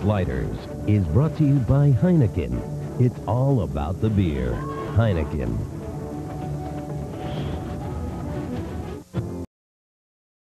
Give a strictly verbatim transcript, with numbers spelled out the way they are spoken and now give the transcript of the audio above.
Lighters is brought to you by Heineken. It's all about the beer. Heineken.